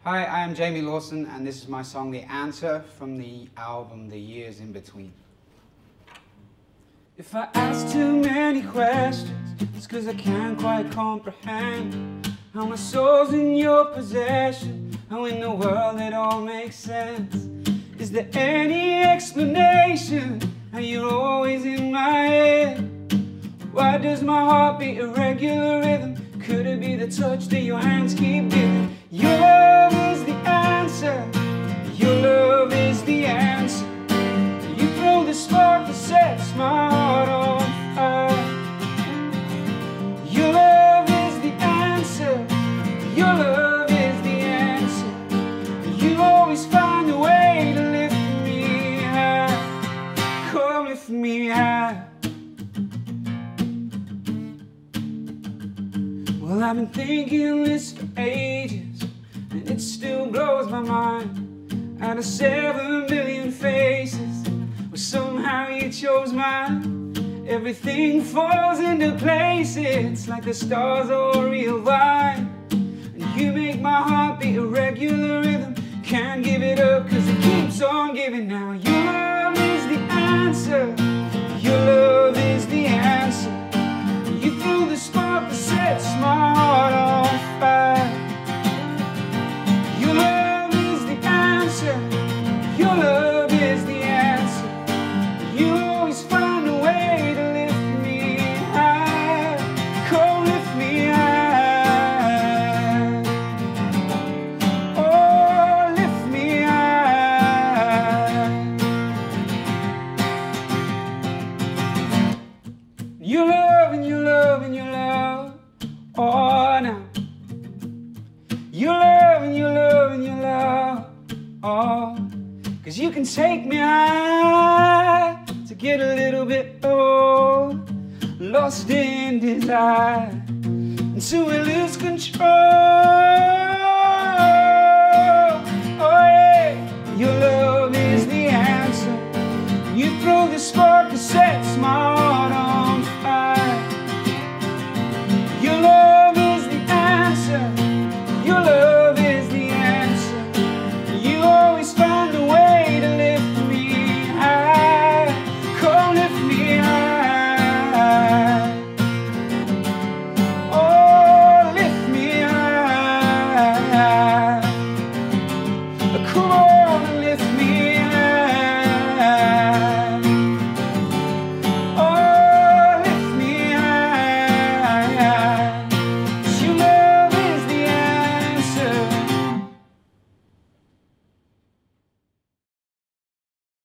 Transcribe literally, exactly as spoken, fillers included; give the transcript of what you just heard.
Hi, I am Jamie Lawson, and this is my song The Answer from the album The Years in Between. If I ask too many questions, it's cause I can't quite comprehend how my soul's in your possession, how in the world it all makes sense. Is there any explanation how you're always in my head? Why does my heart beat a regular rhythm? Could it be the touch that your hands keep giving? Your love is the answer, your love is the answer. You throw the spark that sets my heart on fire. Your love is the answer, your love is the answer. You always find a way to lift me high. Come lift me high. Well, I've been thinking this for ages, and it still blows my mind. Out of seven billion faces, well, somehow you chose mine. Everything falls into place, it's like the stars all realign. And you make my heart beat a regular rhythm. Can't give it up cause it keeps on giving. Now your love is the answer, your love is the answer. You threw the spark that sets my heart on fire. Your love is the answer, your love is the answer. You always find a way to lift me high. Come lift me high. Oh, lift me high. Your love and your love and your love, oh now. Your love and your love and your love, oh. Cause you can take me high to get a little bit low, lost in desire, until we lose control.